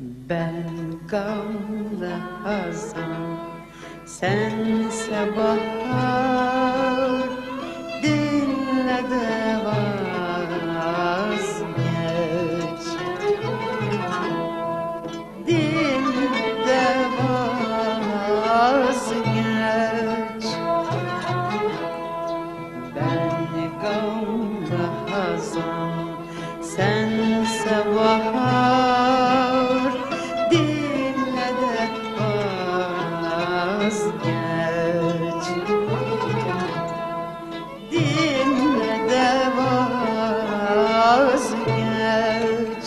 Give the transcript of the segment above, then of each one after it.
Ben gamlı hazan, sense bahar. Dinle de vazgeç, dinle de vazgeç. Ben gamlı hazan, sense bahar. Dinle de vazgeç, dinle de vazgeç.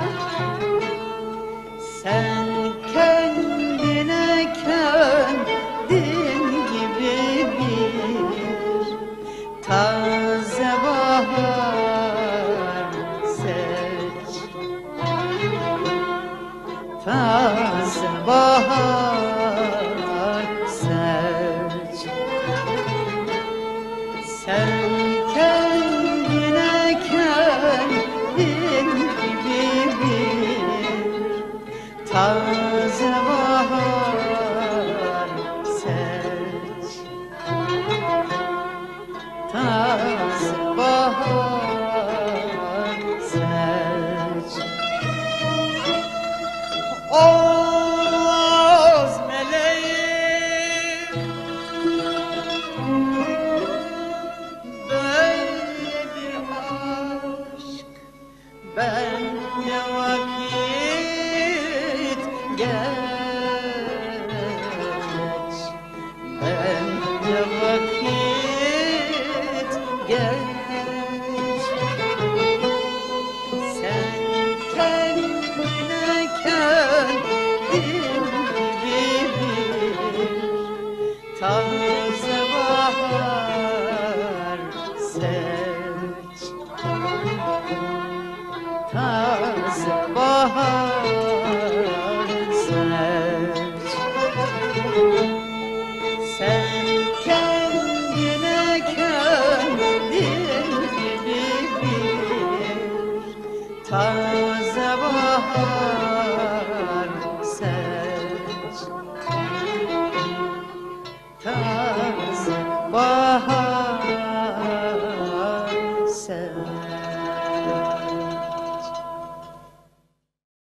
Sen kendine kendin gibi bir taze bahar seç, taze bahar seç. Sen kendine kendin gibi bir taze bahar seç, taze bahar seç. Oğuz meleğim, böyle bir aşk ben ne vakit geç, ben ne vakit geç. Sen kendine kendin gibi bir taze bahar seç, taze bahar seç. Sen kendine kendin gibi bir taze